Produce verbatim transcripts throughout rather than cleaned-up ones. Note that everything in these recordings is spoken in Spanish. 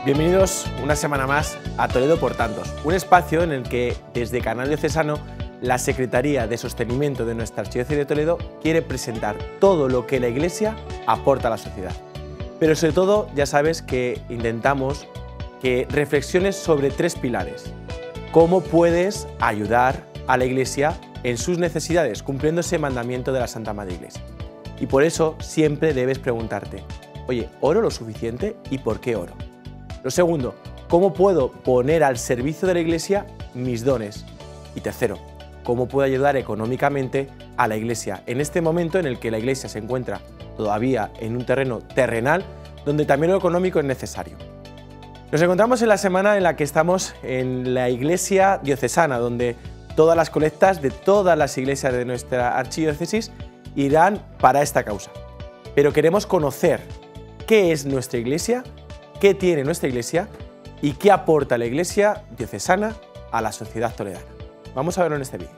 Bienvenidos una semana más a Toledo por Tantos, un espacio en el que desde Canal Diocesano la Secretaría de Sostenimiento de nuestra Archidiócesis de Toledo quiere presentar todo lo que la Iglesia aporta a la sociedad. Pero sobre todo ya sabes que intentamos que reflexiones sobre tres pilares. ¿Cómo puedes ayudar a la Iglesia en sus necesidades, cumpliendo ese mandamiento de la Santa Madre Iglesia? Y por eso siempre debes preguntarte, oye, ¿oro lo suficiente y por qué oro? Lo segundo, ¿cómo puedo poner al servicio de la Iglesia mis dones? Y tercero, ¿cómo puedo ayudar económicamente a la Iglesia en este momento en el que la Iglesia se encuentra todavía en un terreno terrenal donde también lo económico es necesario? Nos encontramos en la semana en la que estamos en la Iglesia diocesana, donde todas las colectas de todas las iglesias de nuestra archidiócesis irán para esta causa. Pero queremos conocer qué es nuestra Iglesia, qué tiene nuestra Iglesia y qué aporta la Iglesia diocesana a la sociedad toledana. Vamos a verlo en este vídeo.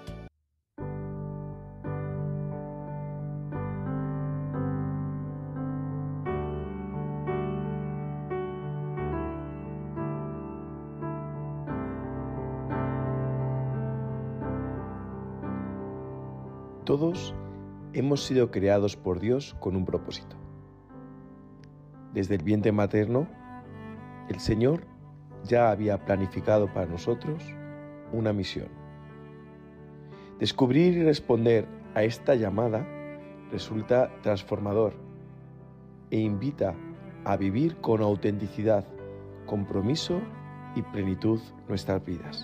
Todos hemos sido creados por Dios con un propósito. Desde el vientre materno, el Señor ya había planificado para nosotros una misión. Descubrir y responder a esta llamada resulta transformador e invita a vivir con autenticidad, compromiso y plenitud nuestras vidas.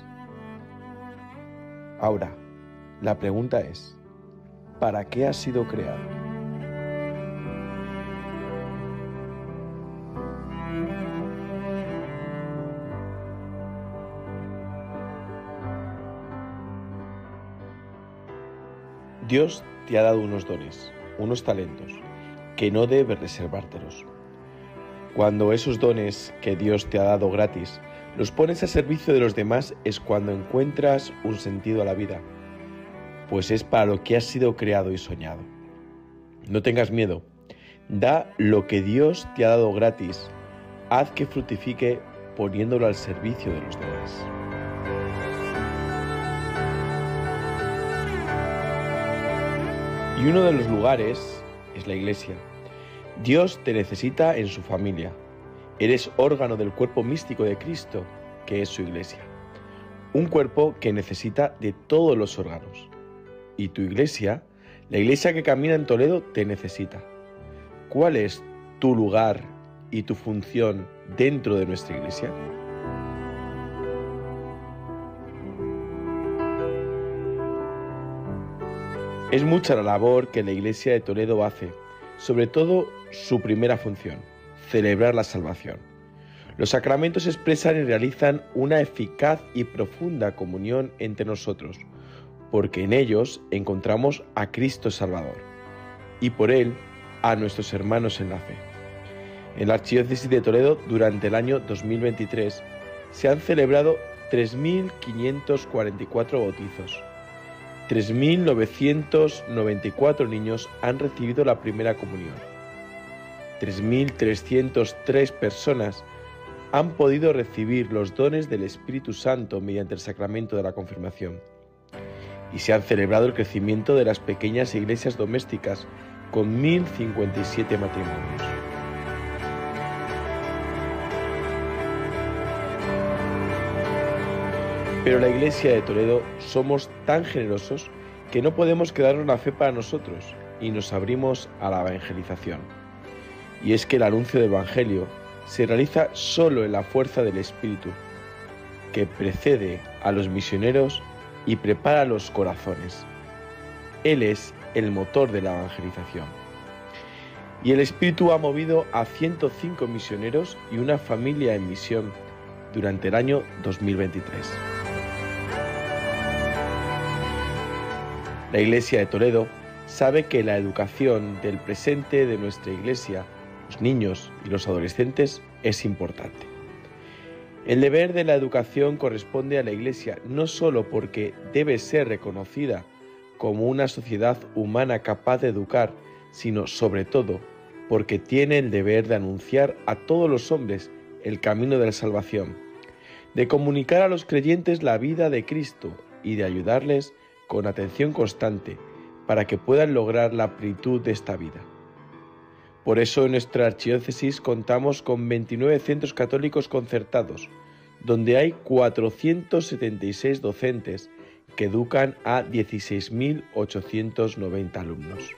Ahora, la pregunta es, ¿para qué has sido creado? Dios te ha dado unos dones, unos talentos, que no debes reservártelos. Cuando esos dones que Dios te ha dado gratis los pones a servicio de los demás es cuando encuentras un sentido a la vida, pues es para lo que has sido creado y soñado. No tengas miedo, da lo que Dios te ha dado gratis, haz que fructifique poniéndolo al servicio de los demás. Y uno de los lugares es la Iglesia. Dios te necesita en su familia. Eres órgano del cuerpo místico de Cristo, que es su Iglesia. Un cuerpo que necesita de todos los órganos. Y tu Iglesia, la Iglesia que camina en Toledo, te necesita. ¿Cuál es tu lugar y tu función dentro de nuestra Iglesia? Es mucha la labor que la Iglesia de Toledo hace, sobre todo su primera función, celebrar la salvación. Los sacramentos expresan y realizan una eficaz y profunda comunión entre nosotros, porque en ellos encontramos a Cristo Salvador y por Él a nuestros hermanos en la fe. En la Archidiócesis de Toledo, durante el año dos mil veintitrés, se han celebrado tres mil quinientos cuarenta y cuatro bautizos. tres mil novecientos noventa y cuatro niños han recibido la primera comunión. tres mil trescientas tres personas han podido recibir los dones del Espíritu Santo mediante el sacramento de la confirmación. Y se han celebrado el crecimiento de las pequeñas iglesias domésticas con mil cincuenta y siete matrimonios. Pero la Iglesia de Toledo somos tan generosos que no podemos quedarnos la fe para nosotros y nos abrimos a la evangelización. Y es que el anuncio del Evangelio se realiza solo en la fuerza del Espíritu, que precede a los misioneros y prepara los corazones. Él es el motor de la evangelización. Y el Espíritu ha movido a ciento cinco misioneros y una familia en misión durante el año dos mil veintitrés. La Iglesia de Toledo sabe que la educación del presente de nuestra Iglesia, los niños y los adolescentes, es importante. El deber de la educación corresponde a la Iglesia no solo porque debe ser reconocida como una sociedad humana capaz de educar, sino sobre todo porque tiene el deber de anunciar a todos los hombres el camino de la salvación, de comunicar a los creyentes la vida de Cristo y de ayudarles con atención constante para que puedan lograr la plenitud de esta vida. Por eso en nuestra archidiócesis contamos con veintinueve centros católicos concertados, donde hay cuatrocientos setenta y seis docentes que educan a dieciséis mil ochocientos noventa alumnos.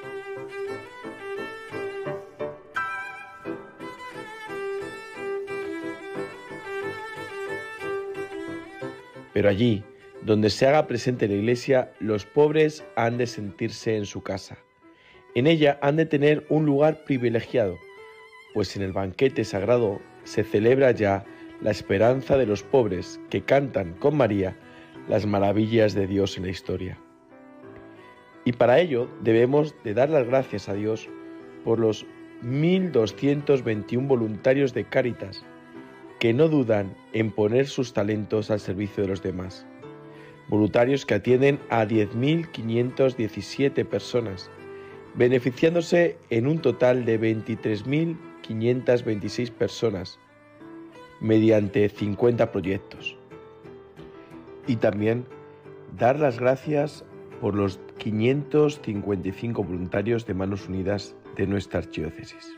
Pero allí, donde se haga presente la Iglesia, los pobres han de sentirse en su casa. En ella han de tener un lugar privilegiado, pues en el banquete sagrado se celebra ya la esperanza de los pobres que cantan con María las maravillas de Dios en la historia. Y para ello debemos de dar las gracias a Dios por los mil doscientos veintiún voluntarios de Cáritas que no dudan en poner sus talentos al servicio de los demás. Voluntarios que atienden a diez mil quinientas diecisiete personas, beneficiándose en un total de veintitrés mil quinientas veintiséis personas mediante cincuenta proyectos. Y también dar las gracias por los quinientos cincuenta y cinco voluntarios de Manos Unidas de nuestra archidiócesis.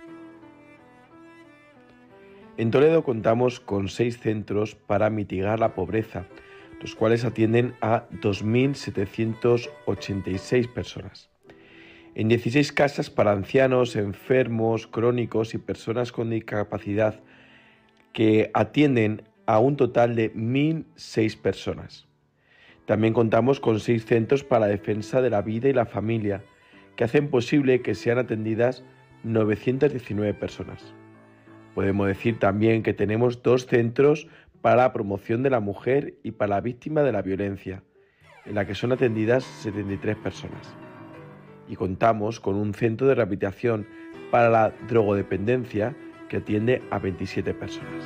En Toledo contamos con seis centros para mitigar la pobreza, los cuales atienden a dos mil setecientas ochenta y seis personas. En dieciséis casas para ancianos, enfermos, crónicos y personas con discapacidad que atienden a un total de mil seis personas. También contamos con seis centros para la defensa de la vida y la familia, que hacen posible que sean atendidas novecientas diecinueve personas. Podemos decir también que tenemos dos centros para la promoción de la mujer y para la víctima de la violencia, en la que son atendidas setenta y tres personas. Y contamos con un centro de rehabilitación para la drogodependencia que atiende a veintisiete personas.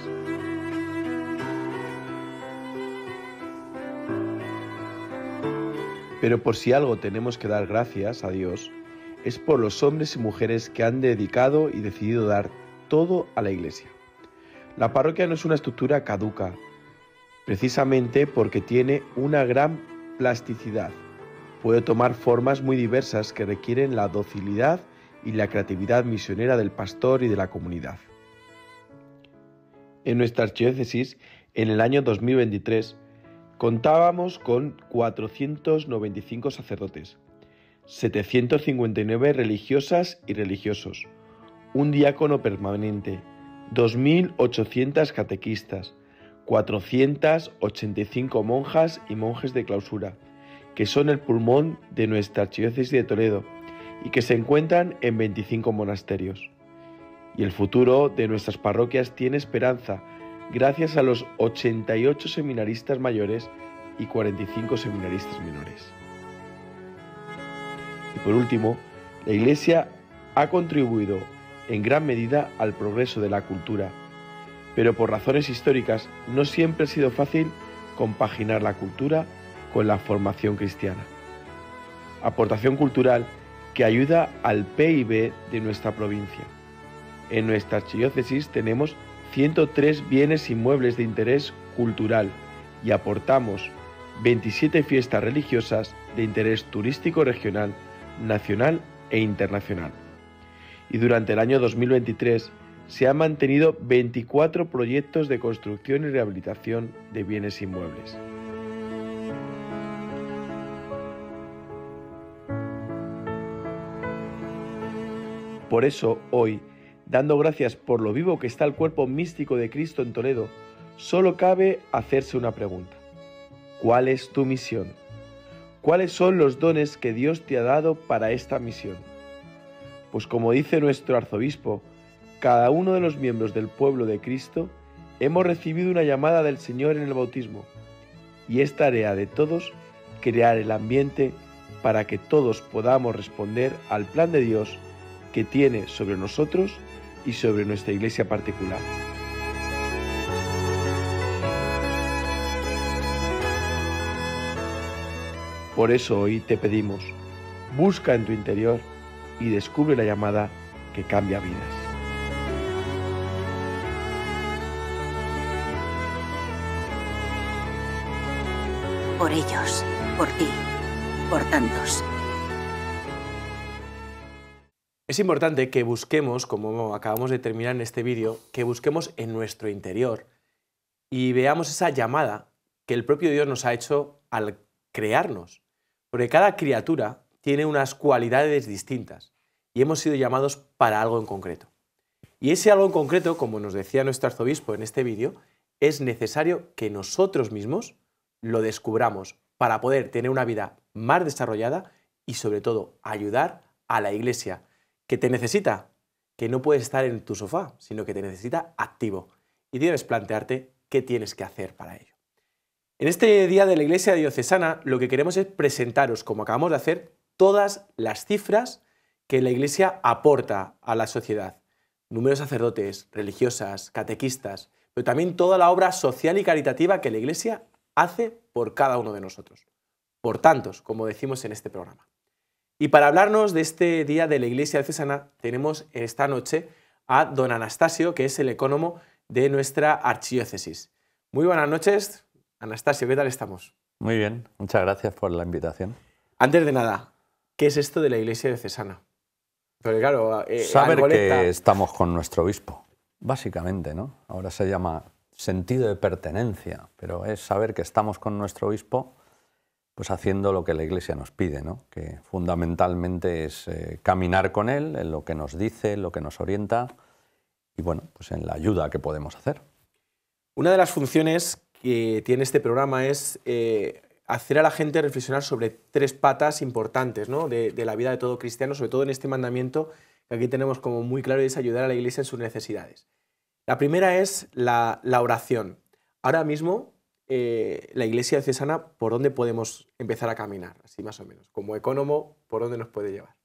Pero por si algo tenemos que dar gracias a Dios, es por los hombres y mujeres que han dedicado y decidido dar todo a la Iglesia. La parroquia no es una estructura caduca, precisamente porque tiene una gran plasticidad. Puede tomar formas muy diversas que requieren la docilidad y la creatividad misionera del pastor y de la comunidad. En nuestra archidiócesis, en el año dos mil veintitrés, contábamos con cuatrocientos noventa y cinco sacerdotes, setecientas cincuenta y nueve religiosas y religiosos, un diácono permanente, dos mil ochocientas catequistas, cuatrocientas ochenta y cinco monjas y monjes de clausura, que son el pulmón de nuestra archidiócesis de Toledo y que se encuentran en veinticinco monasterios. Y el futuro de nuestras parroquias tiene esperanza gracias a los ochenta y ocho seminaristas mayores y cuarenta y cinco seminaristas menores. Y por último, la Iglesia ha contribuido en gran medida al progreso de la cultura, pero por razones históricas no siempre ha sido fácil compaginar la cultura con la formación cristiana. Aportación cultural que ayuda al P I B de nuestra provincia. En nuestra archidiócesis tenemos ciento tres bienes inmuebles de interés cultural y aportamos veintisiete fiestas religiosas de interés turístico regional, nacional e internacional. Y durante el año dos mil veintitrés se han mantenido veinticuatro proyectos de construcción y rehabilitación de bienes inmuebles. Por eso, hoy, dando gracias por lo vivo que está el cuerpo místico de Cristo en Toledo, solo cabe hacerse una pregunta. ¿Cuál es tu misión? ¿Cuáles son los dones que Dios te ha dado para esta misión? Pues como dice nuestro arzobispo, cada uno de los miembros del pueblo de Cristo hemos recibido una llamada del Señor en el bautismo, y es tarea de todos crear el ambiente para que todos podamos responder al plan de Dios que tiene sobre nosotros y sobre nuestra iglesia particular. Por eso hoy te pedimos, busca en tu interior y descubre la llamada que cambia vidas. por ellos, por ti, por tantos. Es importante que busquemos, como acabamos de terminar en este vídeo, que busquemos en nuestro interior y veamos esa llamada que el propio Dios nos ha hecho al crearnos. Porque cada criatura tiene unas cualidades distintas y hemos sido llamados para algo en concreto. Y ese algo en concreto, como nos decía nuestro arzobispo en este vídeo, es necesario que nosotros mismos lo descubramos para poder tener una vida más desarrollada y sobre todo ayudar a la Iglesia, que te necesita, que no puedes estar en tu sofá, sino que te necesita activo y debes plantearte qué tienes que hacer para ello. En este día de la Iglesia Diocesana lo que queremos es presentaros, como acabamos de hacer, todas las cifras que la Iglesia aporta a la sociedad. Números de sacerdotes, religiosas, catequistas, pero también toda la obra social y caritativa que la Iglesia hace por cada uno de nosotros. Por tantos, como decimos en este programa. Y para hablarnos de este día de la Iglesia Diocesana, tenemos esta noche a don Anastasio, que es el ecónomo de nuestra archidiócesis. Muy buenas noches, Anastasio, ¿qué tal estamos? Muy bien, muchas gracias por la invitación. Antes de nada, ¿qué es esto de la Iglesia Diocesana? Porque claro, eh, Saber Algoleta... que estamos con nuestro obispo, básicamente, ¿no? Ahora se llama sentido de pertenencia, pero es saber que estamos con nuestro obispo pues haciendo lo que la Iglesia nos pide, ¿no? Que fundamentalmente es eh, caminar con él en lo que nos dice, en lo que nos orienta y bueno, pues en la ayuda que podemos hacer. Una de las funciones que tiene este programa es eh, hacer a la gente reflexionar sobre tres patas importantes, ¿no? de, de la vida de todo cristiano, sobre todo en este mandamiento que aquí tenemos como muy claro, y es ayudar a la Iglesia en sus necesidades. La primera es la, la oración. Ahora mismo Eh, la Iglesia Diocesana, ¿por dónde podemos empezar a caminar? Así más o menos. Como ecónomo, ¿por dónde nos puede llevar?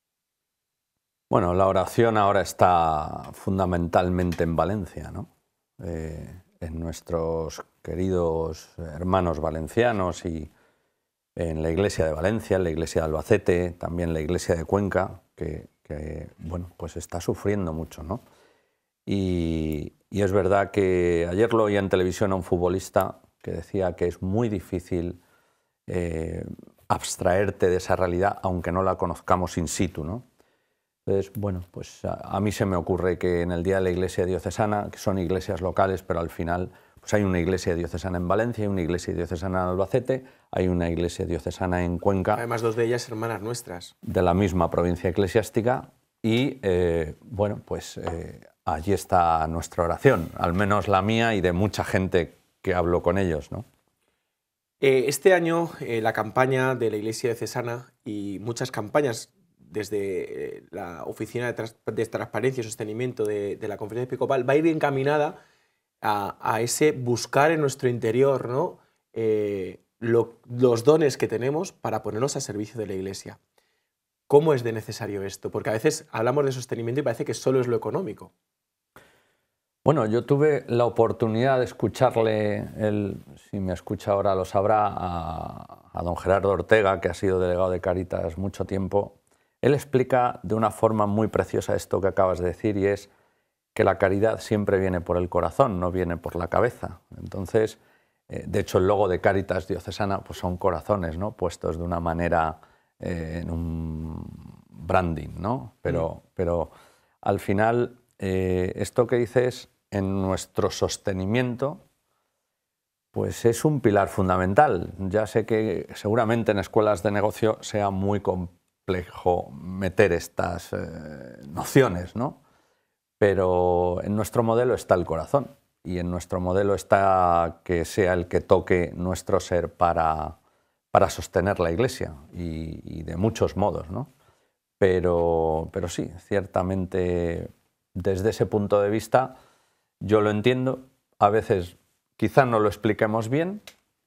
Bueno, la oración ahora está fundamentalmente en Valencia, ¿no? Eh, en nuestros queridos hermanos valencianos y en la Iglesia de Valencia, en la Iglesia de Albacete, también la Iglesia de Cuenca, que, que bueno, pues está sufriendo mucho, ¿no? Y, y es verdad que ayer lo oía en televisión a un futbolista que decía que es muy difícil eh, abstraerte de esa realidad, aunque no la conozcamos in situ, ¿no? Entonces, bueno, pues a, a mí se me ocurre que en el Día de la Iglesia Diocesana, que son iglesias locales, pero al final pues hay una iglesia diocesana en Valencia, hay una iglesia diocesana en Albacete, hay una iglesia diocesana en Cuenca. Además, dos de ellas hermanas nuestras. De la misma provincia eclesiástica y, eh, bueno, pues eh, allí está nuestra oración, al menos la mía y de mucha gente que hablo con ellos, ¿no? Eh, este año eh, la campaña de la Iglesia Diocesana y muchas campañas desde eh, la Oficina de, Trans de Transparencia y Sostenimiento de, de la Conferencia Episcopal va a ir encaminada a, a ese buscar en nuestro interior, ¿no? eh, lo, los dones que tenemos para ponerlos a servicio de la Iglesia. ¿Cómo es de necesario esto? Porque a veces hablamos de sostenimiento y parece que solo es lo económico. Bueno, yo tuve la oportunidad de escucharle, él, si me escucha ahora lo sabrá, a, a don Gerardo Ortega, que ha sido delegado de Cáritas mucho tiempo. Él explica de una forma muy preciosa esto que acabas de decir, y es que la caridad siempre viene por el corazón, no viene por la cabeza. Entonces, eh, de hecho, el logo de Cáritas Diocesana pues son corazones, ¿no? Puestos de una manera eh, en un branding, ¿no? Pero, mm. pero al final, eh, esto que dices, en nuestro sostenimiento, pues es un pilar fundamental. Ya sé que seguramente en escuelas de negocio sea muy complejo meter estas eh, nociones, ¿no? Pero en nuestro modelo está el corazón y en nuestro modelo está que sea el que toque nuestro ser para, para sostener la Iglesia y, y de muchos modos, ¿no? Pero, pero sí, ciertamente desde ese punto de vista yo lo entiendo, a veces quizá no lo expliquemos bien,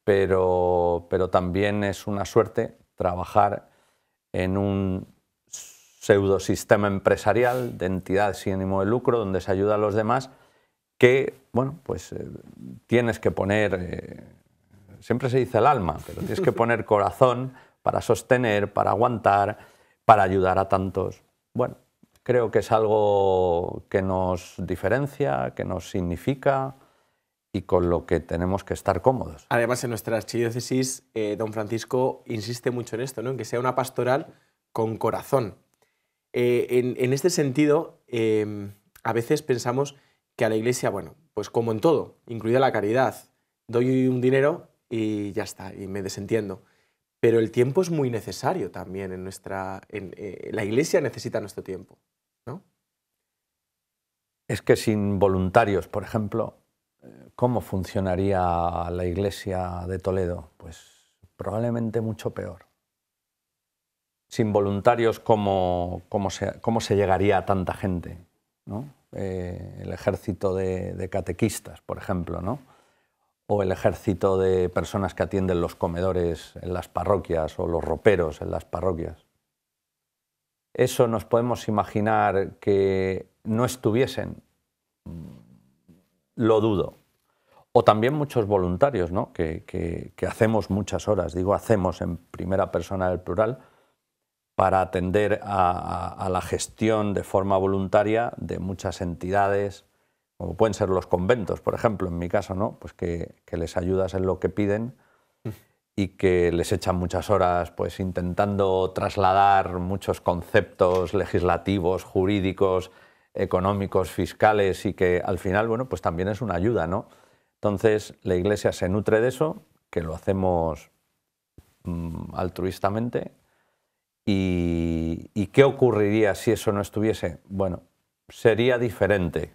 pero, pero también es una suerte trabajar en un pseudosistema empresarial de entidad sin ánimo de lucro donde se ayuda a los demás que, bueno, pues eh, tienes que poner, eh, siempre se dice el alma, pero tienes que poner corazón para sostener, para aguantar, para ayudar a tantos. Bueno, creo que es algo que nos diferencia, que nos significa y con lo que tenemos que estar cómodos. Además, en nuestra archidiócesis, eh, don Francisco insiste mucho en esto, ¿no? En que sea una pastoral con corazón. Eh, en, en este sentido, eh, a veces pensamos que a la Iglesia, bueno, pues como en todo, incluida la caridad, doy un dinero y ya está, y me desentiendo. Pero el tiempo es muy necesario también en nuestra... En, eh, la Iglesia necesita nuestro tiempo, ¿no? Es que sin voluntarios, por ejemplo, ¿cómo funcionaría la Iglesia de Toledo? Pues probablemente mucho peor. Sin voluntarios, ¿cómo, cómo, se, cómo se llegaría a tanta gente, ¿no? Eh, el ejército de, de catequistas, por ejemplo, ¿no? O el ejército de personas que atienden los comedores en las parroquias o los roperos en las parroquias. Eso nos podemos imaginar que no estuviesen, lo dudo. O también muchos voluntarios, ¿no? que, que, que hacemos muchas horas, digo hacemos en primera persona del plural, para atender a, a, a la gestión de forma voluntaria de muchas entidades, como pueden ser los conventos, por ejemplo, en mi caso, ¿no? Pues que, que les ayudas en lo que piden y que les echan muchas horas pues, intentando trasladar muchos conceptos legislativos, jurídicos, económicos, fiscales, y que al final, bueno, pues también es una ayuda, ¿no? Entonces, la Iglesia se nutre de eso, que lo hacemos mmm, altruistamente. Y, ¿Y qué ocurriría si eso no estuviese? Bueno, sería diferente.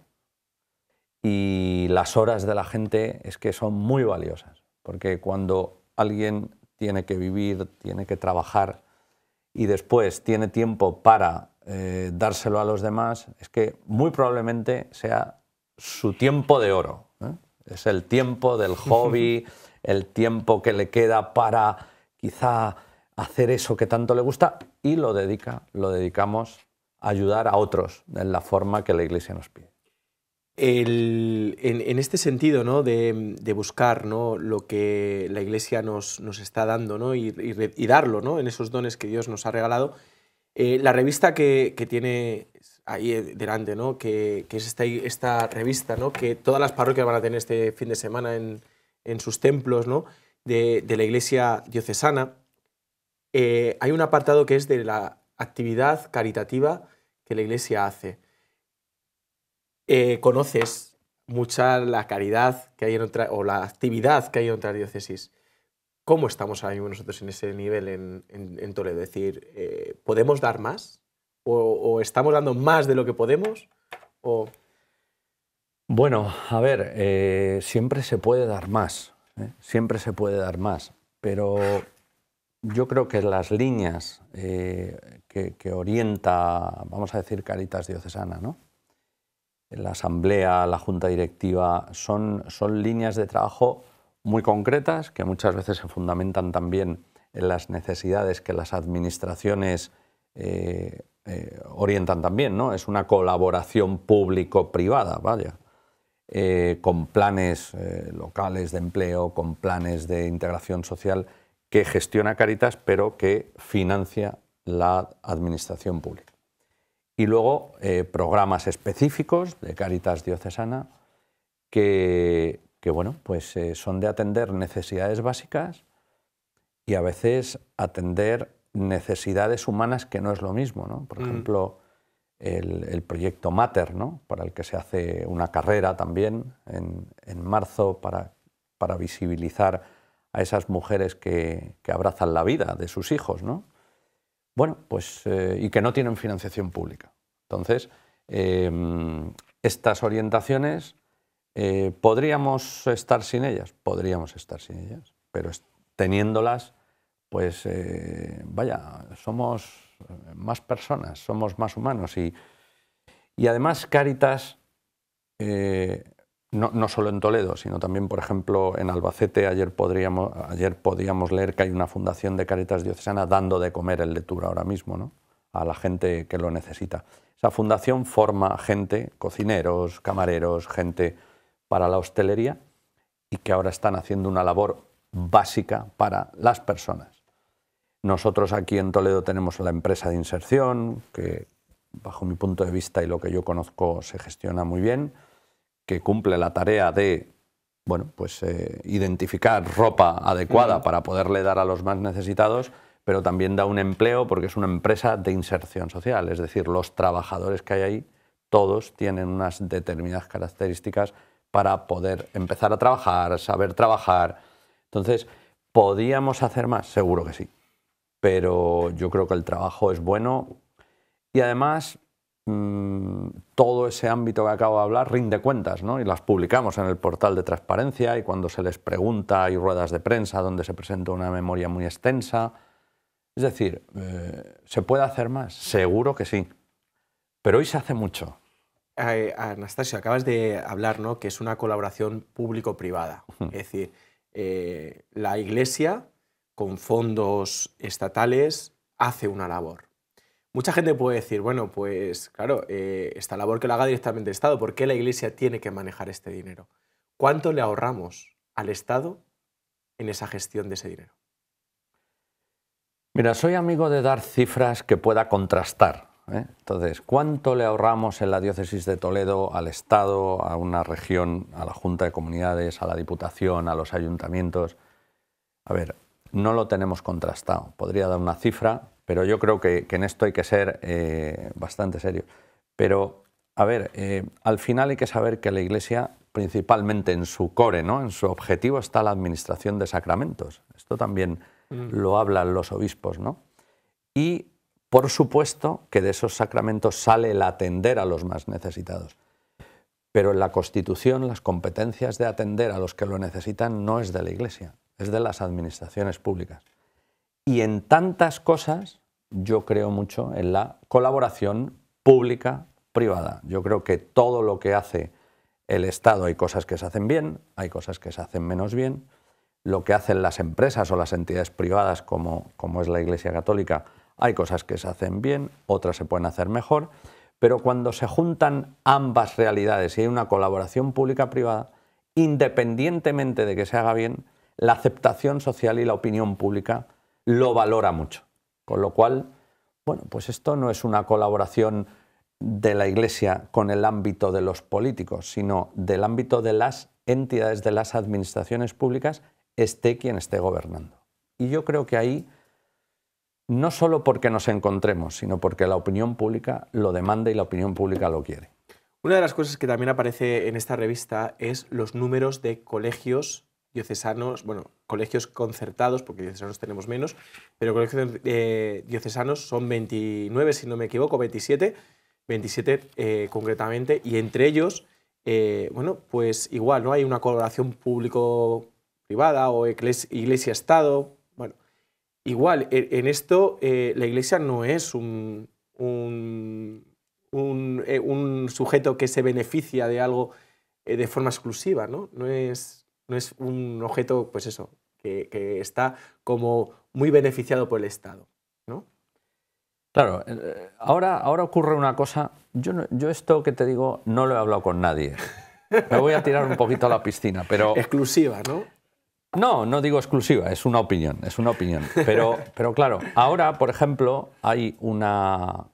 Y las horas de la gente es que son muy valiosas, porque cuando alguien tiene que vivir, tiene que trabajar y después tiene tiempo para eh, dárselo a los demás, es que muy probablemente sea su tiempo de oro, ¿eh? Es el tiempo del hobby, el tiempo que le queda para quizá hacer eso que tanto le gusta, y lo dedica, lo dedicamos a ayudar a otros en la forma que la Iglesia nos pide. El, en, en este sentido, ¿no? de, de buscar, ¿no? lo que la Iglesia nos, nos está dando, ¿no? y, y, y darlo, ¿no? en esos dones que Dios nos ha regalado, eh, la revista que, que tiene ahí delante, ¿no? que, que es esta, esta revista, ¿no? que todas las parroquias van a tener este fin de semana en, en sus templos, ¿no? de, de la Iglesia diocesana, eh, hay un apartado que es de la actividad caritativa que la Iglesia hace. Eh, conoces mucha la caridad que hay en otra, o la actividad que hay en otra diócesis. ¿Cómo estamos ahora mismo nosotros en ese nivel en, en, en Toledo? Es decir, eh, ¿podemos dar más? ¿O, ¿O estamos dando más de lo que podemos? O... Bueno, a ver, eh, siempre se puede dar más, ¿eh? Siempre se puede dar más, pero yo creo que las líneas eh, que, que orienta, vamos a decir, Cáritas Diocesana, ¿no? La asamblea, la junta directiva, son, son líneas de trabajo muy concretas que muchas veces se fundamentan también en las necesidades que las administraciones eh, eh, orientan también, ¿no? Es una colaboración público-privada, vaya, eh, con planes eh, locales de empleo, con planes de integración social que gestiona Cáritas, pero que financia la administración pública. Y luego eh, programas específicos de Cáritas Diocesana que, que bueno, pues, eh, son de atender necesidades básicas y a veces atender necesidades humanas, que no es lo mismo, ¿no? Por mm. ejemplo, el, el proyecto Mater, ¿no? Para el que se hace una carrera también en, en marzo para, para visibilizar a esas mujeres que, que abrazan la vida de sus hijos, ¿no? Bueno, pues, eh, y que no tienen financiación pública. Entonces, eh, estas orientaciones, eh, ¿podríamos estar sin ellas? Podríamos estar sin ellas, pero teniéndolas, pues, eh, vaya, somos más personas, somos más humanos. Y, y además, Cáritas, eh, no, no solo en Toledo, sino también, por ejemplo, en Albacete, ayer, podríamos, ayer podíamos leer que hay una fundación de Cáritas Diocesana dando de comer el Letura ahora mismo, ¿no? A la gente que lo necesita. Esa fundación forma gente, cocineros, camareros, gente para la hostelería, y que ahora están haciendo una labor básica para las personas. Nosotros aquí en Toledo tenemos la empresa de inserción, que bajo mi punto de vista y lo que yo conozco se gestiona muy bien, que cumple la tarea de bueno, pues eh, identificar ropa adecuada Mm. para poderle dar a los más necesitados, pero también da un empleo porque es una empresa de inserción social, es decir, los trabajadores que hay ahí, todos tienen unas determinadas características para poder empezar a trabajar, saber trabajar. Entonces, ¿podíamos hacer más? Seguro que sí, pero yo creo que el trabajo es bueno y además mmm, todo ese ámbito que acabo de hablar rinde cuentas, ¿no? Y las publicamos en el portal de transparencia y cuando se les pregunta hay ruedas de prensa donde se presenta una memoria muy extensa. Es decir, eh, ¿se puede hacer más? Seguro que sí, pero hoy se hace mucho. Eh, Anastasio, acabas de hablar, ¿no?, que es una colaboración público-privada. Uh-huh. Es decir, eh, la Iglesia, con fondos estatales, hace una labor. Mucha gente puede decir, bueno, pues claro, eh, esta labor que la haga directamente el Estado, ¿por qué la Iglesia tiene que manejar este dinero? ¿Cuánto le ahorramos al Estado en esa gestión de ese dinero? Mira, soy amigo de dar cifras que pueda contrastar, ¿eh? Entonces, ¿cuánto le ahorramos en la diócesis de Toledo al Estado, a una región, a la Junta de Comunidades, a la Diputación, a los ayuntamientos? A ver, no lo tenemos contrastado. Podría dar una cifra, pero yo creo que, que en esto hay que ser eh, bastante serio. Pero, a ver, eh, al final hay que saber que la Iglesia, principalmente en su core, ¿no?, en su objetivo está la administración de sacramentos. Esto también mm. lo hablan los obispos, ¿no? Y, por supuesto, que de esos sacramentos sale el atender a los más necesitados. Pero en la Constitución las competencias de atender a los que lo necesitan no es de la Iglesia, es de las administraciones públicas. Y en tantas cosas yo creo mucho en la colaboración pública-privada. Yo creo que todo lo que hace el Estado, hay cosas que se hacen bien, hay cosas que se hacen menos bien. Lo que hacen las empresas o las entidades privadas, como, como es la Iglesia Católica, hay cosas que se hacen bien, otras se pueden hacer mejor. Pero cuando se juntan ambas realidades y hay una colaboración pública-privada, independientemente de que se haga bien, la aceptación social y la opinión pública lo valora mucho. Con lo cual, bueno, pues esto no es una colaboración de la Iglesia con el ámbito de los políticos, sino del ámbito de las entidades, de las administraciones públicas, esté quien esté gobernando. Y yo creo que ahí, no solo porque nos encontremos, sino porque la opinión pública lo demanda y la opinión pública lo quiere. Una de las cosas que también aparece en esta revista es los números de colegios diocesanos, bueno, colegios concertados, porque diocesanos tenemos menos, pero colegios eh, diocesanos son veintinueve, si no me equivoco, veintisiete, veintisiete eh, concretamente, y entre ellos, eh, bueno, pues igual, ¿no? Hay una colaboración público-privada o iglesia-estado. Bueno, igual, en, en esto eh, la Iglesia no es un, un, un, eh, un sujeto que se beneficia de algo eh, de forma exclusiva, ¿no? No es... No es un objeto, pues eso, que, que está como muy beneficiado por el Estado, ¿no? Claro, ahora, ahora ocurre una cosa, yo, no, yo esto que te digo no lo he hablado con nadie, me voy a tirar un poquito a la piscina, pero... Exclusiva, ¿no? No, no digo exclusiva, es una opinión, es una opinión, pero, pero claro, ahora, por ejemplo, hay una,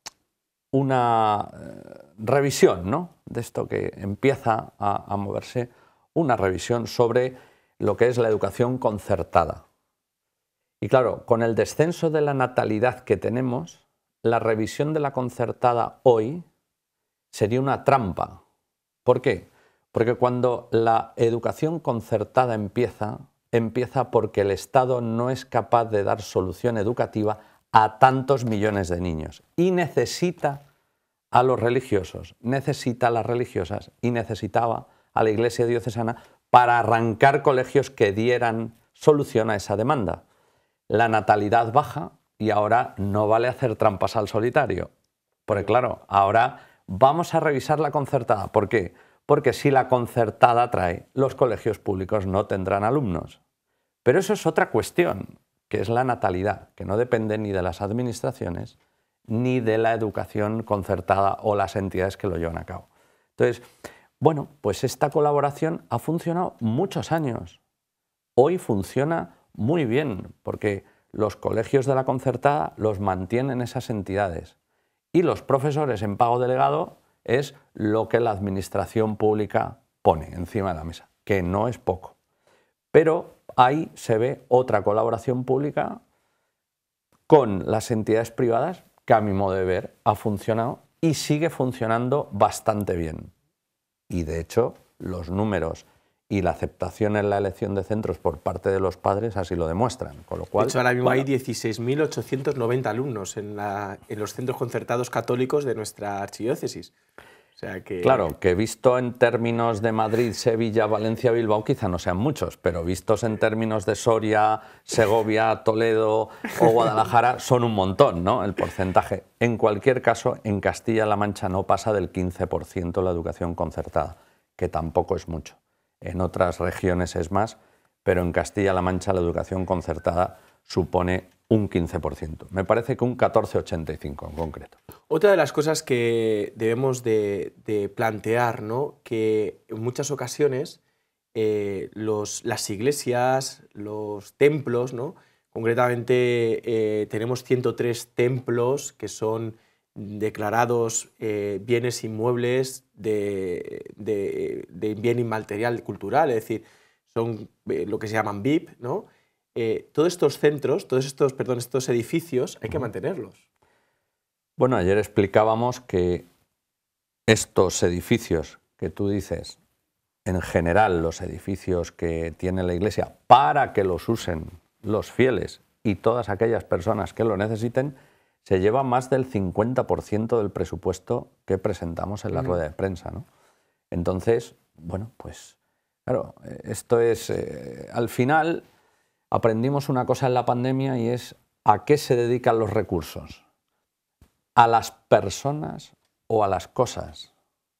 una revisión, ¿no?, de esto que empieza a, a moverse, una revisión sobre lo que es la educación concertada. Y claro, con el descenso de la natalidad que tenemos, la revisión de la concertada hoy sería una trampa. ¿Por qué? Porque cuando la educación concertada empieza, empieza porque el Estado no es capaz de dar solución educativa a tantos millones de niños y necesita a los religiosos, necesita a las religiosas y necesitaba a la Iglesia diocesana para arrancar colegios que dieran solución a esa demanda. La natalidad baja y ahora no vale hacer trampas al solitario. Porque claro, ahora vamos a revisar la concertada. ¿Por qué? Porque si la concertada trae, los colegios públicos no tendrán alumnos. Pero eso es otra cuestión, que es la natalidad, que no depende ni de las administraciones ni de la educación concertada o las entidades que lo llevan a cabo. Entonces, bueno, pues esta colaboración ha funcionado muchos años. Hoy funciona muy bien porque los colegios de la concertada los mantienen esas entidades y los profesores en pago delegado es lo que la administración pública pone encima de la mesa, que no es poco. Pero ahí se ve otra colaboración pública con las entidades privadas que a mi modo de ver ha funcionado y sigue funcionando bastante bien. Y de hecho los números y la aceptación en la elección de centros por parte de los padres así lo demuestran. Con lo cual, de hecho, ahora mismo bueno, hay dieciséis mil ochocientos noventa alumnos en, la, en los centros concertados católicos de nuestra archidiócesis. O sea que... Claro, que visto en términos de Madrid, Sevilla, Valencia, Bilbao, quizá no sean muchos, pero vistos en términos de Soria, Segovia, Toledo o Guadalajara, son un montón, ¿no? El porcentaje. En cualquier caso, en Castilla-La Mancha no pasa del quince por ciento la educación concertada, que tampoco es mucho. En otras regiones es más, pero en Castilla-La Mancha la educación concertada supone un quince por ciento. Me parece que un catorce coma ochenta y cinco en concreto. Otra de las cosas que debemos de, de plantear, ¿no? Que en muchas ocasiones eh, los, las iglesias, los templos, ¿no? Concretamente eh, tenemos ciento tres templos que son declarados eh, bienes inmuebles de, de, de bien inmaterial cultural, es decir, son eh, lo que se llaman V I P, ¿no? Eh, todos estos centros, todos estos, perdón, estos edificios hay que mantenerlos. Bueno, ayer explicábamos que estos edificios que tú dices, en general los edificios que tiene la Iglesia para que los usen los fieles y todas aquellas personas que lo necesiten, se lleva más del cincuenta por ciento del presupuesto que presentamos en la rueda de prensa, ¿no? Entonces, bueno, pues claro, esto es, eh, al final aprendimos una cosa en la pandemia y es a qué se dedican los recursos, a las personas o a las cosas.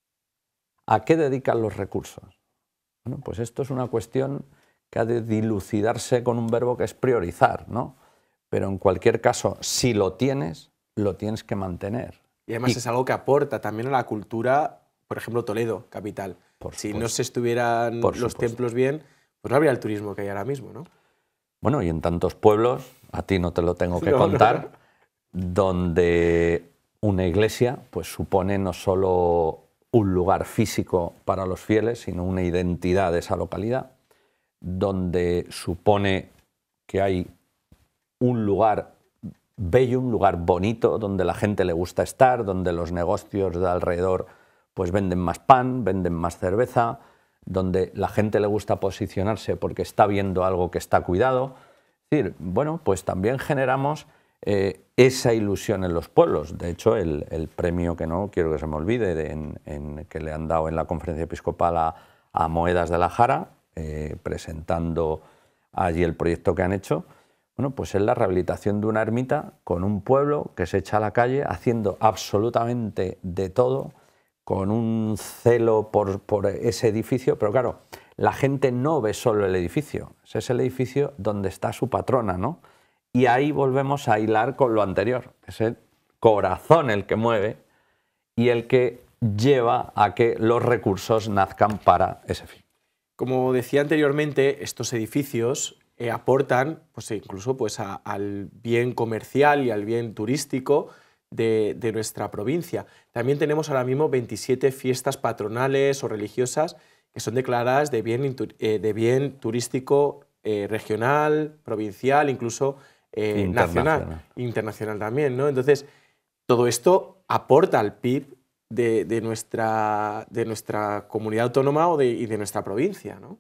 ¿A qué dedican los recursos? Bueno, pues esto es una cuestión que ha de dilucidarse con un verbo que es priorizar, ¿no? Pero en cualquier caso, si lo tienes, lo tienes que mantener. Y además y, es algo que aporta también a la cultura, por ejemplo, Toledo, capital. Por si supuesto. no se estuvieran Por los supuesto. templos bien, pues no habría el turismo que hay ahora mismo, ¿no? Bueno, y en tantos pueblos, a ti no te lo tengo que No, contar, no. donde una iglesia pues supone no solo un lugar físico para los fieles, sino una identidad de esa localidad, donde supone que hay un lugar bello, un lugar bonito, donde la gente le gusta estar, donde los negocios de alrededor pues venden más pan, venden más cerveza, donde la gente le gusta posicionarse porque está viendo algo que está cuidado. Es decir, bueno, pues también generamos eh, esa ilusión en los pueblos. De hecho, el, el premio que no quiero que se me olvide, de, en, en, que le han dado en la conferencia episcopal a, a Moedas de la Jara, eh, presentando allí el proyecto que han hecho, bueno, pues es la rehabilitación de una ermita con un pueblo que se echa a la calle haciendo absolutamente de todo, con un celo por, por ese edificio, pero claro, la gente no ve solo el edificio, ese es el edificio donde está su patrona, ¿no? Y ahí volvemos a hilar con lo anterior, es el corazón el que mueve y el que lleva a que los recursos nazcan para ese fin. Como decía anteriormente, estos edificios eh, aportan pues, incluso pues, a, al bien comercial y al bien turístico de, de nuestra provincia. También tenemos ahora mismo veintisiete fiestas patronales o religiosas que son declaradas de bien, eh, de bien turístico eh, regional, provincial, incluso eh, internacional. nacional, internacional también, ¿no? Entonces, todo esto aporta al P I B de, de, nuestra, de nuestra comunidad autónoma o de, y de nuestra provincia, ¿no?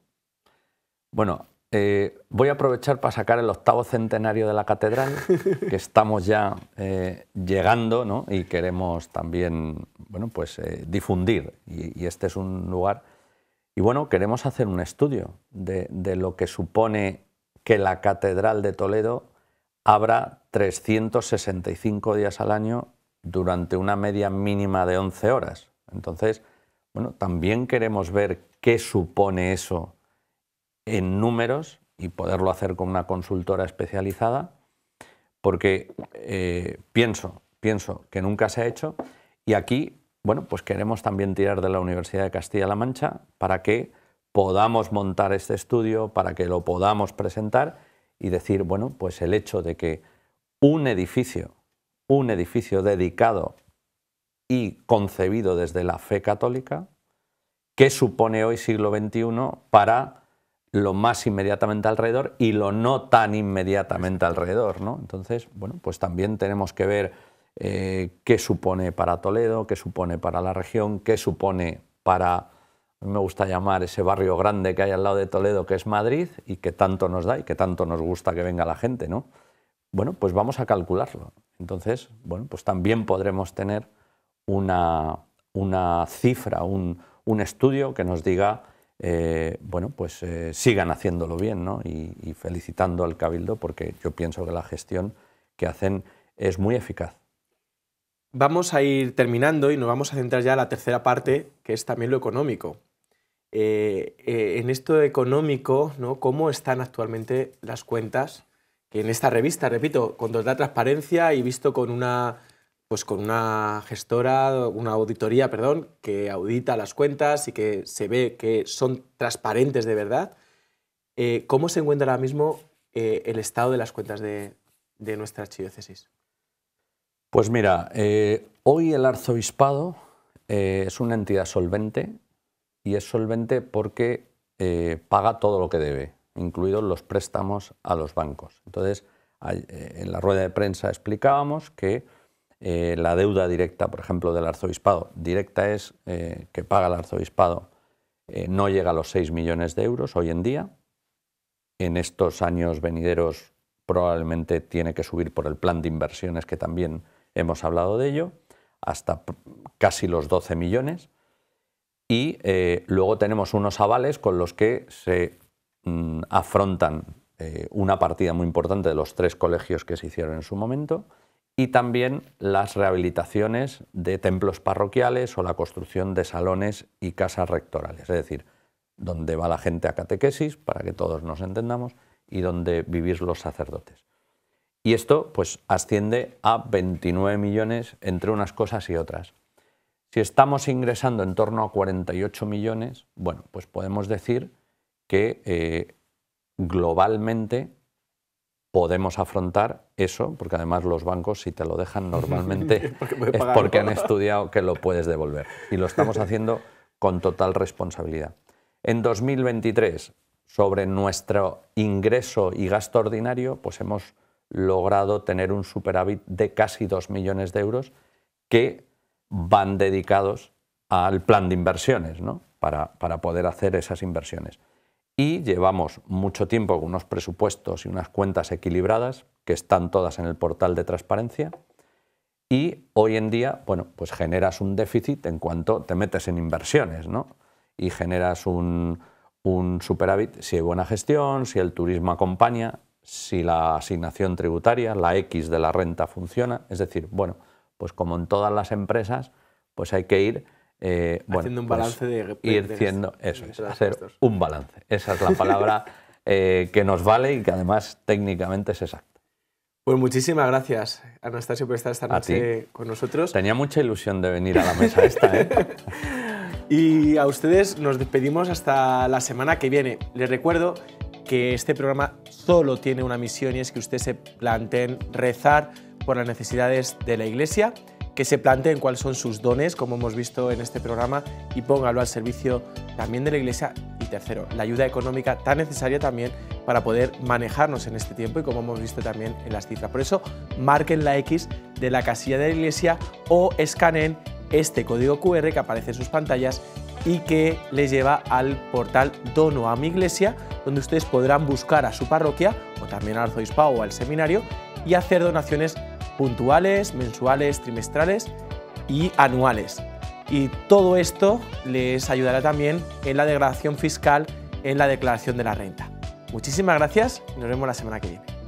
Bueno, eh, voy a aprovechar para sacar el octavo centenario de la catedral, que estamos ya eh, llegando, ¿no? Y queremos también, bueno, pues, eh, difundir, y, y este es un lugar. Y bueno, queremos hacer un estudio de, de lo que supone que la Catedral de Toledo abra trescientos sesenta y cinco días al año durante una media mínima de once horas. Entonces, bueno, también queremos ver qué supone eso en números y poderlo hacer con una consultora especializada, porque eh, pienso, pienso que nunca se ha hecho y aquí, bueno, pues queremos también tirar de la Universidad de Castilla-La Mancha para que podamos montar este estudio, para que lo podamos presentar y decir, bueno, pues el hecho de que un edificio, un edificio dedicado y concebido desde la fe católica, qué supone hoy siglo veintiuno para lo más inmediatamente alrededor y lo no tan inmediatamente alrededor, ¿no? Entonces, bueno, pues también tenemos que ver eh, qué supone para Toledo, qué supone para la región, qué supone para, a mí me gusta llamar ese barrio grande que hay al lado de Toledo, que es Madrid, y que tanto nos da y que tanto nos gusta que venga la gente, ¿no? Bueno, pues vamos a calcularlo. Entonces, bueno, pues también podremos tener una, una cifra, un, un estudio que nos diga, eh, bueno, pues eh, sigan haciéndolo bien, ¿no? Y, y felicitando al Cabildo, porque yo pienso que la gestión que hacen es muy eficaz. Vamos a ir terminando y nos vamos a centrar ya en la tercera parte, que es también lo económico. Eh, eh, en esto económico, ¿no? ¿Cómo están actualmente las cuentas? Que en esta revista, repito, con total transparencia y visto con una, pues con una gestora, una auditoría, perdón, que audita las cuentas y que se ve que son transparentes de verdad. Eh, ¿Cómo se encuentra ahora mismo eh, el estado de las cuentas de, de nuestra archidiócesis? Pues mira, eh, hoy el arzobispado eh, es una entidad solvente, y es solvente porque eh, paga todo lo que debe, incluidos los préstamos a los bancos. Entonces, hay, eh, en la rueda de prensa explicábamos que eh, la deuda directa, por ejemplo, del arzobispado, directa es eh, que paga el arzobispado, eh, no llega a los seis millones de euros hoy en día. En estos años venideros probablemente tiene que subir por el plan de inversiones, que también hemos hablado de ello, hasta casi los doce millones. Y eh, luego tenemos unos avales con los que se mm, afrontan eh, una partida muy importante de los tres colegios que se hicieron en su momento, y también las rehabilitaciones de templos parroquiales o la construcción de salones y casas rectorales, es decir, donde va la gente a catequesis, para que todos nos entendamos, y donde vivir los sacerdotes. Y esto pues asciende a veintinueve millones entre unas cosas y otras. Si estamos ingresando en torno a cuarenta y ocho millones, bueno, pues podemos decir que eh, globalmente podemos afrontar eso, porque además los bancos, si te lo dejan normalmente, porque es porque han estudiado que lo puedes devolver. Y lo estamos haciendo con total responsabilidad. En dos mil veintitrés, sobre nuestro ingreso y gasto ordinario, pues hemos logrado tener un superávit de casi dos millones de euros que van dedicados al plan de inversiones, ¿no? para, para poder hacer esas inversiones. Y llevamos mucho tiempo con unos presupuestos y unas cuentas equilibradas que están todas en el portal de transparencia, y hoy en día, bueno, pues generas un déficit en cuanto te metes en inversiones, ¿no? Y generas un, un superávit si hay buena gestión, si el turismo acompaña, si la asignación tributaria, la X de la renta funciona, es decir, bueno, pues como en todas las empresas, pues hay que ir eh, haciendo bueno, un pues balance de, ir de, haciendo, de, eso de, es, de hacer gestos. un balance. Esa es la palabra eh, que nos vale y que además técnicamente es exacta. Pues muchísimas gracias, Anastasio, por estar esta noche con nosotros. Tenía mucha ilusión de venir a la mesa esta, ¿eh? Y a ustedes nos despedimos hasta la semana que viene. Les recuerdo que este programa solo tiene una misión, y es que ustedes se planteen rezar por las necesidades de la Iglesia, que se planteen cuáles son sus dones, como hemos visto en este programa, y pónganlo al servicio también de la Iglesia. Y tercero, la ayuda económica tan necesaria también para poder manejarnos en este tiempo, y como hemos visto también en las cifras. Por eso, marquen la X de la casilla de la Iglesia o escaneen este código cu erre que aparece en sus pantallas y que les lleva al portal Dono a mi Iglesia, donde ustedes podrán buscar a su parroquia o también al arzobispado o al seminario y hacer donaciones puntuales, mensuales, trimestrales y anuales. Y todo esto les ayudará también en la declaración fiscal, en la declaración de la renta. Muchísimas gracias y nos vemos la semana que viene.